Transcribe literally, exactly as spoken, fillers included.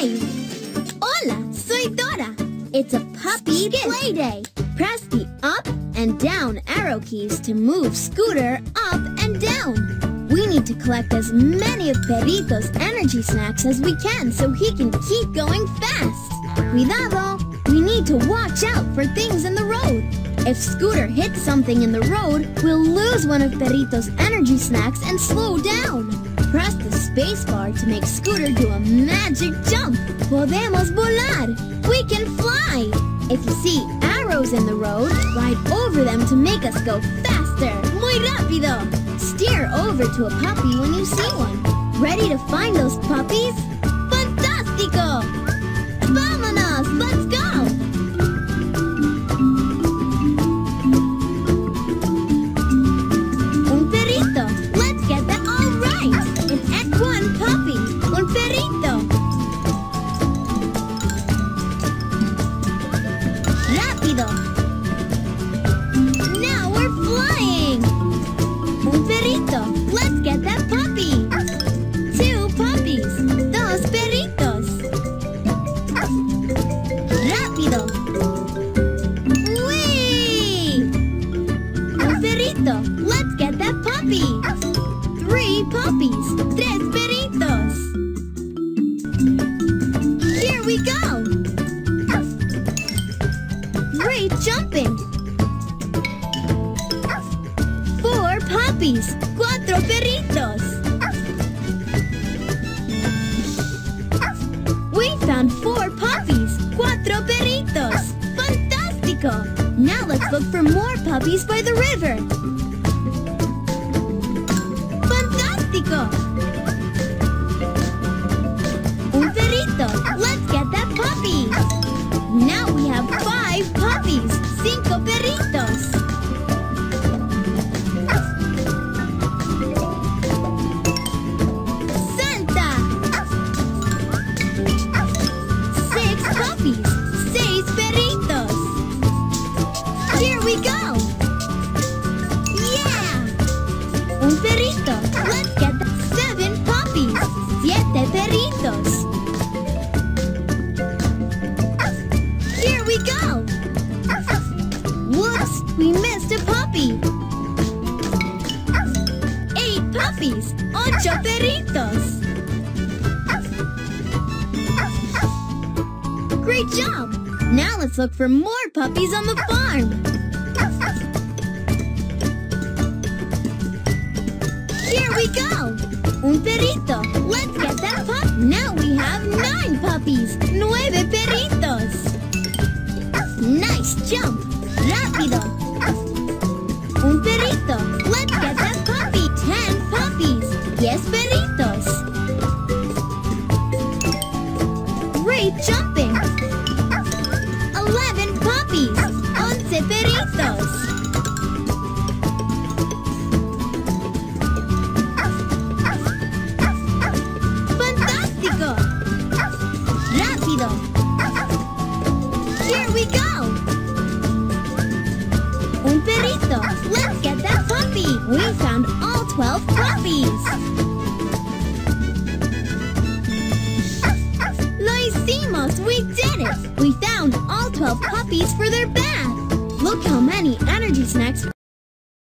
five! Hola, soy Dora. It's a puppy play day. Press the up and down arrow keys to move Scooter up and down. We need to collect as many of Perrito's energy snacks as we can so he can keep going fast. Cuidado! We need to watch out for things in the road. If Scooter hits something in the road, we'll lose one of Perrito's energy snacks and slow down. Press the space bar to make Scooter do a magic jump. Podemos volar! We can fly! If you see arrows in the road, ride over them to make us go faster. Muy rápido! Steer over to a puppy when you see one. Ready to find those puppies? Fantástico! Vámonos! Let's go! Un perrito. Let's get that all right. An X one puppy. Un perrito. Rápido. Now we're flying. Un perrito. Let's get that puppy. Two puppies. Dos perritos. Rápido. Whee! Un perrito. Let's get that puppy. Three puppies. Tres perritos. Here we go. Great jumping. Four puppies. Cuatro perritos. We found four puppies. Cuatro perritos. Fantástico. Now let's look for more puppies by the river. Fantástico. Un perrito. Let's get that puppy. Now we have five puppies. Cinco perritos. Santa. Six puppies. Seis perritos. Here we go. Yeah. Un perrito. Let's get the seven puppies. Siete perritos. Here we go. Whoops, we missed a puppy. Eight puppies. Ocho perritos. Great job. Now let's look for more puppies on the farm. Here we go. Un perrito. Let's get that pup. Now we have nine puppies. Nueve perritos. Nice jump. Rápido. Un perrito. Let's get that puppy. Ten puppies. Diez perritos. Great jumping. Eleven puppies. Once perritos. Fantástico. Rápido. Here we go. Un perrito. Let's get that puppy. We found all twelve puppies. Lo hicimos. We did it. We found all twelve puppies for their bath. Look how many energy snacks